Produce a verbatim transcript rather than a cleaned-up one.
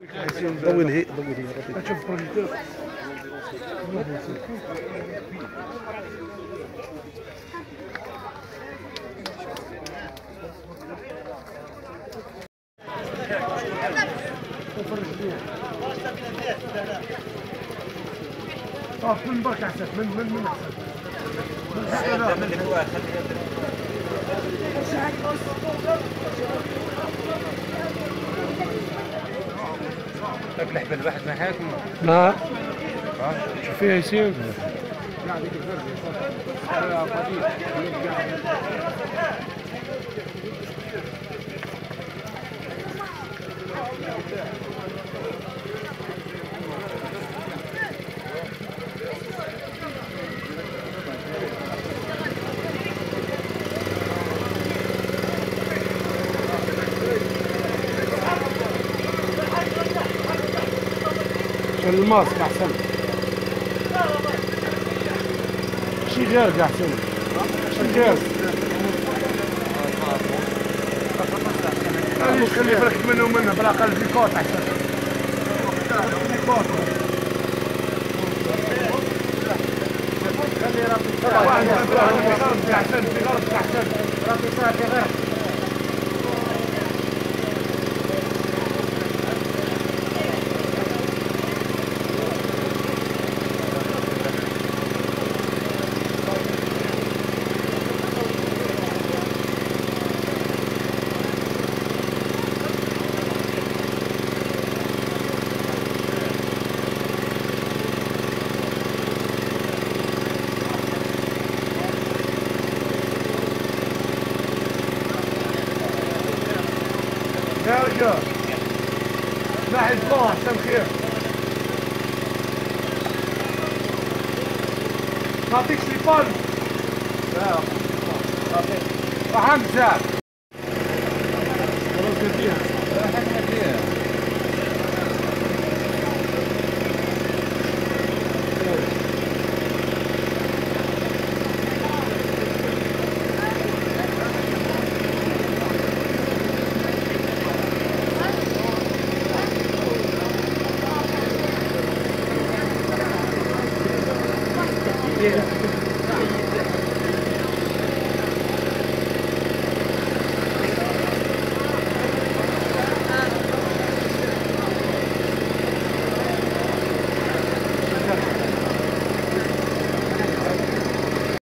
ضوي الهي ضوي الهي شوف البروجيكتور. صافي من برك احسن من من من احسن من اللي هو طيب لحبة الواحد معاكم؟ لا شوف فيها يسير الماسك احسن شي غير كاع احسن شي غير خلي خلي بالك منه ومنه بالاقل فيكوت احسن فيكوت خلي راسك احسن في غرب احسن راسك صافي غير يا رجال ناحية الله احسن خير نعطيك سليفان لا نعطيك حمزة